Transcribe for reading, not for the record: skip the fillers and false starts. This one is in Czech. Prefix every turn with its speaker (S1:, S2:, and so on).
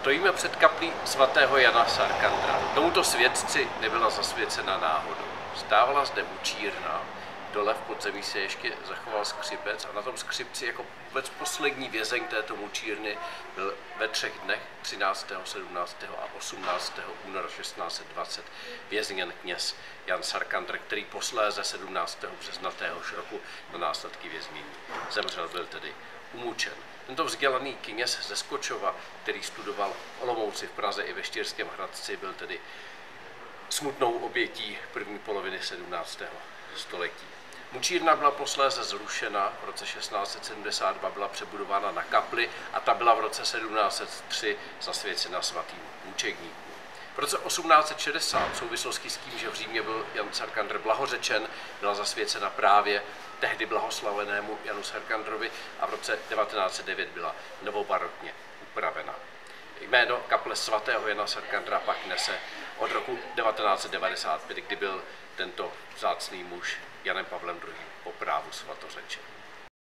S1: Stojíme před kaplí svatého Jana z Arkandra. Tomuto světci nebyla zasvěcena náhodou. Stávala zde mučírna, dole v podzemí se ještě zachoval skřipec a na tom skřipci jako vůbec poslední vězeň této mučírny byl ve 3 dnech 13., 17. a 18. února 1620 vězněn kněz Jan z Arkandra, který posléze 17. března téhož roku na následky věznění zemřel, byl tedy umučen. Tento vzdělaný kněz ze Skočova, který studoval v Olomouci, v Praze i ve Štýrském Hradci, byl tedy smutnou obětí první poloviny 17. století. Mučírna byla posléze zrušena, v roce 1672 byla přebudována na kapli a ta byla v roce 1703 zasvěcena svatým mučedníkům. V roce 1860 v souvislosti s tím, že v Římě byl Jan z Arkandra blahořečen, byla zasvěcena právě tehdy blahoslavenému Janu z Arkandrovi a v roce 1909 byla novobarokně upravena. Jméno kaple svatého Jana z Arkandra pak nese od roku 1995, kdy byl tento vzácný muž Janem Pavlem II. Po právu svatořečen.